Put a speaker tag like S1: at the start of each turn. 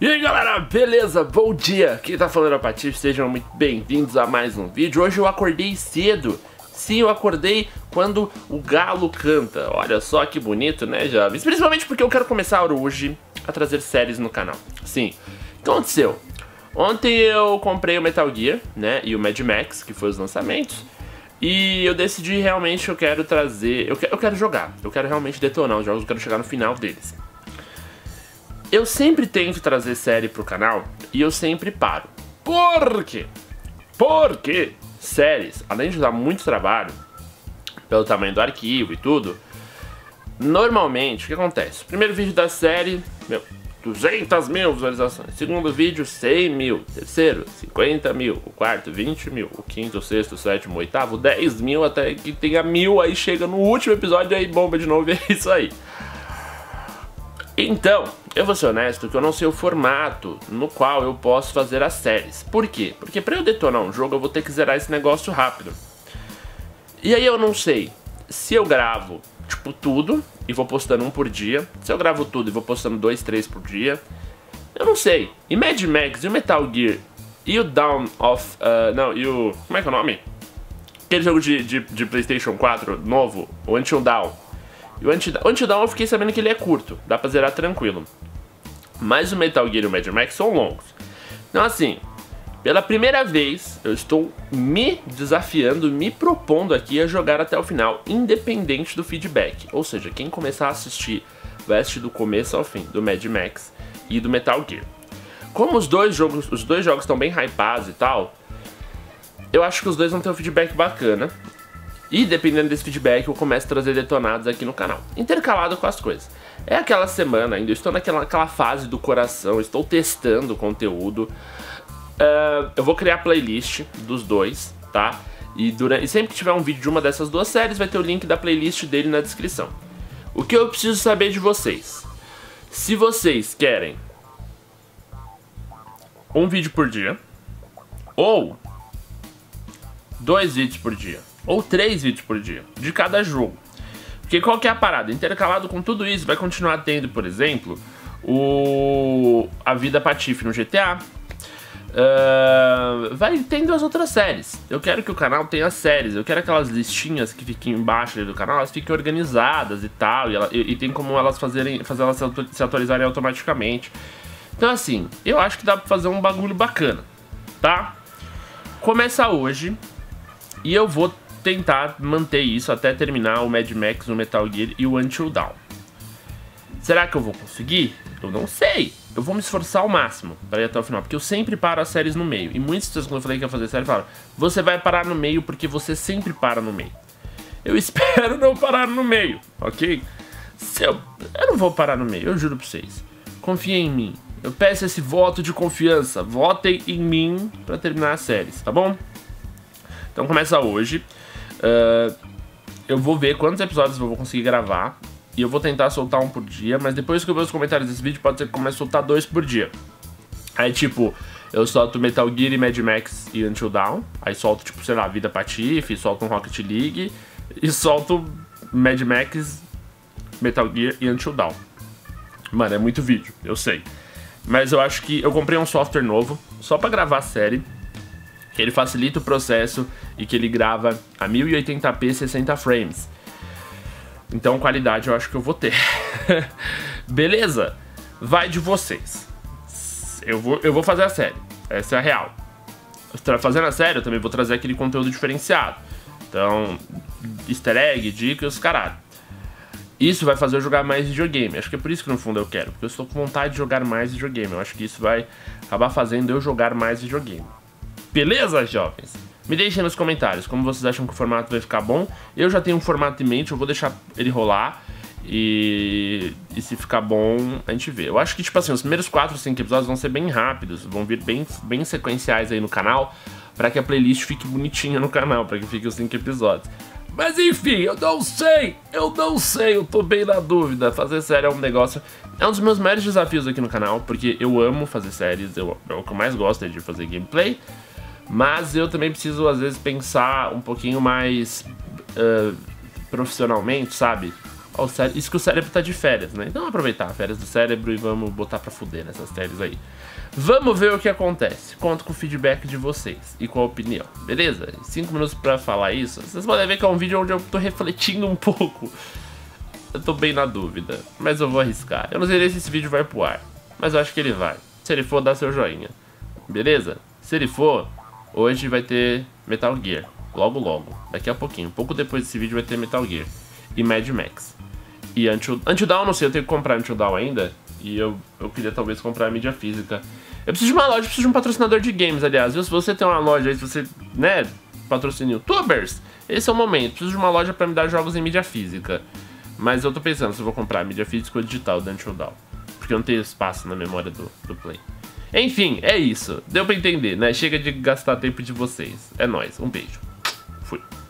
S1: E aí galera, beleza? Bom dia! Quem tá falando é o Patife, sejam muito bem-vindos a mais um vídeo. Hoje eu acordei cedo. Sim, eu acordei quando o galo canta. Olha só que bonito, né, jovens? Principalmente porque eu quero começar hoje a trazer séries no canal. Sim, o que aconteceu? Ontem eu comprei o Metal Gear, né, e o Mad Max, que foi os lançamentos. E eu decidi realmente, eu quero trazer... Eu quero jogar, eu quero realmente detonar os jogos, eu quero chegar no final deles. Eu sempre tento trazer série pro canal e eu sempre paro. Por quê? Porque séries, além de dar muito trabalho, pelo tamanho do arquivo e tudo, normalmente, o que acontece? Primeiro vídeo da série, 200 mil visualizações. Segundo vídeo, 100 mil. Terceiro, 50 mil. O quarto, 20 mil. O quinto, sexto, sétimo, oitavo, 10 mil, até que tenha 1000, aí chega no último episódio, aí bomba de novo e é isso aí. Então, eu vou ser honesto que eu não sei o formato no qual eu posso fazer as séries. Por quê? Porque pra eu detonar um jogo eu vou ter que zerar esse negócio rápido. E aí eu não sei se eu gravo, tipo, tudo e vou postando um por dia. Se eu gravo tudo e vou postando 2, 3 por dia. Eu não sei. E Mad Max, e o Metal Gear, e o Dawn of... não, e o... como é que é o nome? Aquele jogo de PlayStation 4 novo, o Until Dawn. E o Until Dawn eu fiquei sabendo que ele é curto, dá pra zerar tranquilo. Mas o Metal Gear e o Mad Max são longos. Então assim, pela primeira vez eu estou me desafiando, me propondo aqui a jogar até o final, independente do feedback. Ou seja, quem começar a assistir vai assistir do começo ao fim, do Mad Max e do Metal Gear. Como os dois jogos estão bem hypados e tal, eu acho que os dois vão ter um feedback bacana. E dependendo desse feedback eu começo a trazer detonados aqui no canal, intercalado com as coisas. É aquela semana ainda, eu estou naquela fase do coração, estou testando o conteúdo. Eu vou criar playlist dos dois, tá? E sempre que tiver um vídeo de uma dessas duas séries vai ter o link da playlist dele na descrição. O que eu preciso saber de vocês? Se vocês querem um vídeo por dia, ou 2 vídeos por dia, ou 3 vídeos por dia, de cada jogo. Porque qual que é a parada? Intercalado com tudo isso, vai continuar tendo, por exemplo, a vida Patife no GTA. Vai tendo as outras séries. Eu quero que o canal tenha séries. Eu quero aquelas listinhas que fiquem embaixo ali do canal, elas fiquem organizadas e tal. E tem como elas fazer elas se atualizarem automaticamente. Então assim, eu acho que dá pra fazer um bagulho bacana, tá? Começa hoje. E eu vou tentar manter isso até terminar o Mad Max, o Metal Gear e o Until Dawn. Será que eu vou conseguir? Eu não sei. Eu vou me esforçar ao máximo para ir até o final, porque eu sempre paro as séries no meio. E muitas pessoas, quando eu falei que ia fazer série, falaram: você vai parar no meio porque você sempre para no meio. Eu espero não parar no meio, ok? Eu não vou parar no meio, eu juro pra vocês. Confiem em mim. Eu peço esse voto de confiança. Votem em mim para terminar as séries, tá bom? Então começa hoje. Eu vou ver quantos episódios eu vou conseguir gravar. E eu vou tentar soltar um por dia. Mas depois que eu ver os comentários desse vídeo, pode ser que eu comece a soltar 2 por dia. Aí tipo, eu solto Metal Gear e Mad Max e Until Dawn. Aí solto tipo, sei lá, Vida Patife, solto um Rocket League. E solto Mad Max, Metal Gear e Until Dawn. Mano, é muito vídeo, eu sei. Mas eu acho que eu comprei um software novo só pra gravar a série, que ele facilita o processo e que ele grava a 1080p 60 frames. Então qualidade eu acho que eu vou ter. Beleza? Vai de vocês. Eu vou fazer a série. Essa é a real. Fazendo a série eu também vou trazer aquele conteúdo diferenciado. Então, easter egg, dicas, caralho. Isso vai fazer eu jogar mais videogame. Acho que é por isso que no fundo eu quero. Porque eu estou com vontade de jogar mais videogame. Eu acho que isso vai acabar fazendo eu jogar mais videogame. Beleza, jovens? Me deixem nos comentários como vocês acham que o formato vai ficar bom. Eu já tenho um formato em mente, eu vou deixar ele rolar. E se ficar bom, a gente vê. Eu acho que, tipo assim, os primeiros 4 ou 5 episódios vão ser bem rápidos. Vão vir bem sequenciais aí no canal, pra que a playlist fique bonitinha no canal, pra que fique os 5 episódios. Mas enfim, eu não sei, eu tô bem na dúvida. Fazer série é um negócio... É um dos meus maiores desafios aqui no canal, porque eu amo fazer séries, é o que eu mais gosto, é de fazer gameplay. Mas eu também preciso, às vezes, pensar um pouquinho mais profissionalmente, sabe? Ó, isso que o cérebro tá de férias, né? Então vamos aproveitar as férias do cérebro e vamos botar pra fuder nessas séries aí. Vamos ver o que acontece. Conto com o feedback de vocês e com a opinião, beleza? 5 minutos pra falar isso. Vocês podem ver que é um vídeo onde eu tô refletindo um pouco. Eu tô bem na dúvida, mas eu vou arriscar. Eu não sei se esse vídeo vai pro ar, mas eu acho que ele vai. Se ele for, dá seu joinha, beleza? Se ele for, hoje vai ter Metal Gear. Logo, logo. Daqui a pouquinho. Pouco depois desse vídeo vai ter Metal Gear. E Mad Max. E Until Dawn, não sei, eu tenho que comprar Until Dawn ainda. E eu queria talvez comprar a mídia física. Eu preciso de uma loja, preciso de um patrocinador de games, aliás. Viu? Se você tem uma loja aí, se você, né, patrocina YouTubers, esse é o momento. Preciso de uma loja pra me dar jogos em mídia física. Mas eu tô pensando se eu vou comprar a mídia física ou digital do Until Dawn. Porque eu não tenho espaço na memória do Play. Enfim, é isso. Deu pra entender, né? Chega de gastar tempo de vocês. É nóis. Um beijo. Fui.